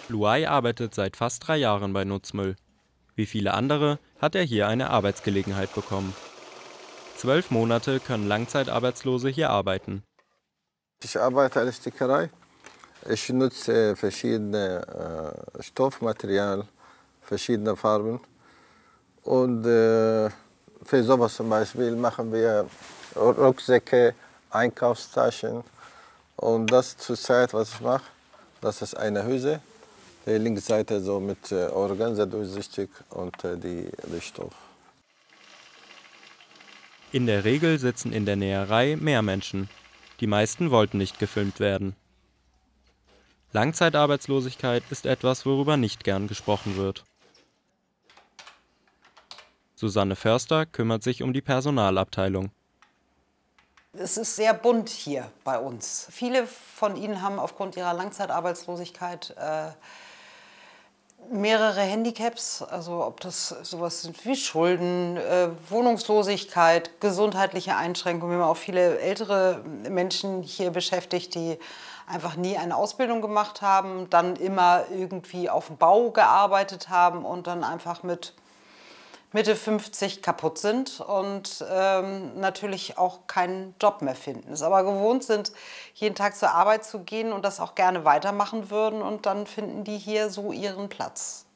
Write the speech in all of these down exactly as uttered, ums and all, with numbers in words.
Luai arbeitet seit fast drei Jahren bei Nutzmüll. Wie viele andere hat er hier eine Arbeitsgelegenheit bekommen. Zwölf Monate können Langzeitarbeitslose hier arbeiten. Ich arbeite an der Stickerei. Ich nutze verschiedene äh, Stoffmaterial, verschiedene Farben. Und äh, für sowas zum Beispiel machen wir Rucksäcke, Einkaufstaschen. Und das zurzeit, was ich mache, das ist eine Hülse. Die linke Seite so mit äh, Organza durchsichtig und äh, die, die Stoff. In der Regel sitzen in der Näherei mehr Menschen. Die meisten wollten nicht gefilmt werden. Langzeitarbeitslosigkeit ist etwas, worüber nicht gern gesprochen wird. Susanne Förster kümmert sich um die Personalabteilung. Es ist sehr bunt hier bei uns. Viele von ihnen haben aufgrund ihrer Langzeitarbeitslosigkeit äh, mehrere Handicaps, also ob das sowas sind wie Schulden, äh, Wohnungslosigkeit, gesundheitliche Einschränkungen. Wir haben auch viele ältere Menschen hier beschäftigt, die einfach nie eine Ausbildung gemacht haben, dann immer irgendwie auf dem Bau gearbeitet haben und dann einfach mit Mitte fünfzig kaputt sind und ähm, natürlich auch keinen Job mehr finden. Es aber gewohnt sind, jeden Tag zur Arbeit zu gehen und das auch gerne weitermachen würden und dann finden die hier so ihren Platz.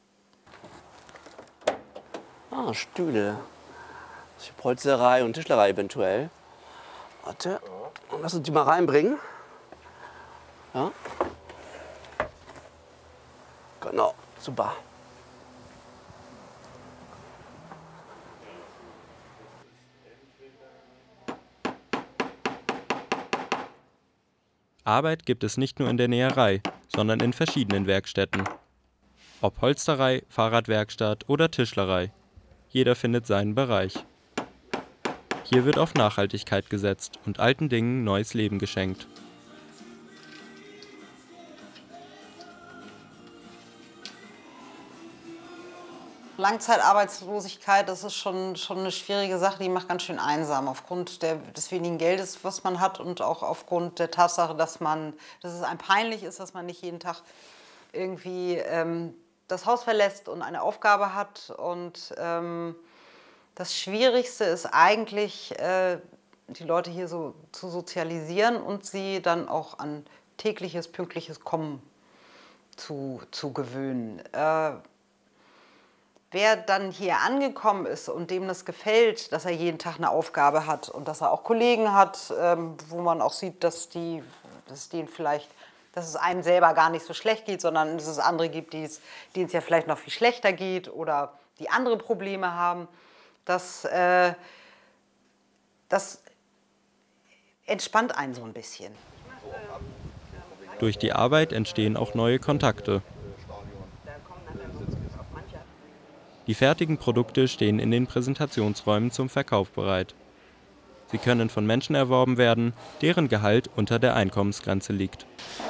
Ah, Stühle. Das ist Polsterei und Tischlerei eventuell. Warte, lass uns die mal reinbringen. Ja. Genau, super. Arbeit gibt es nicht nur in der Näherei, sondern in verschiedenen Werkstätten. Ob Polsterei, Fahrradwerkstatt oder Tischlerei. Jeder findet seinen Bereich. Hier wird auf Nachhaltigkeit gesetzt und alten Dingen neues Leben geschenkt. Langzeitarbeitslosigkeit, das ist schon, schon eine schwierige Sache, die macht ganz schön einsam aufgrund der, des wenigen Geldes, was man hat und auch aufgrund der Tatsache, dass, man, dass es einem peinlich ist, dass man nicht jeden Tag irgendwie ähm, das Haus verlässt und eine Aufgabe hat. Und ähm, das Schwierigste ist eigentlich, äh, die Leute hier so zu sozialisieren und sie dann auch an tägliches, pünktliches Kommen zu, zu gewöhnen. Äh, Wer dann hier angekommen ist und dem das gefällt, dass er jeden Tag eine Aufgabe hat und dass er auch Kollegen hat, ähm, wo man auch sieht, dass, die, dass, es denen vielleicht, dass es einem selber gar nicht so schlecht geht, sondern dass es andere gibt, denen es ja vielleicht noch viel schlechter geht oder die andere Probleme haben, das, äh, das entspannt einen so ein bisschen. Durch die Arbeit entstehen auch neue Kontakte. Die fertigen Produkte stehen in den Präsentationsräumen zum Verkauf bereit. Sie können von Menschen erworben werden, deren Gehalt unter der Einkommensgrenze liegt.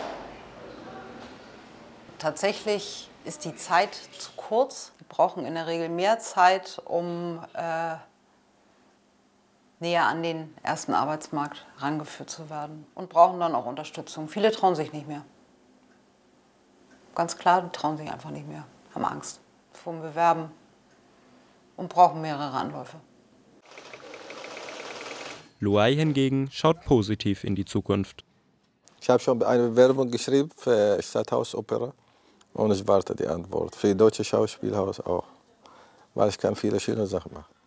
Tatsächlich ist die Zeit zu kurz. Wir brauchen in der Regel mehr Zeit, um äh, näher an den ersten Arbeitsmarkt herangeführt zu werden und brauchen dann auch Unterstützung. Viele trauen sich nicht mehr. Ganz klar, die trauen sich einfach nicht mehr, haben Angst vor dem Bewerben und brauchen mehrere Anläufe. Luai hingegen schaut positiv in die Zukunft. Ich habe schon eine Bewerbung geschrieben für Stadthaus-Opera und ich warte die Antwort. Für Deutsche Schauspielhaus auch, weil ich kann viele schöne Sachen machen.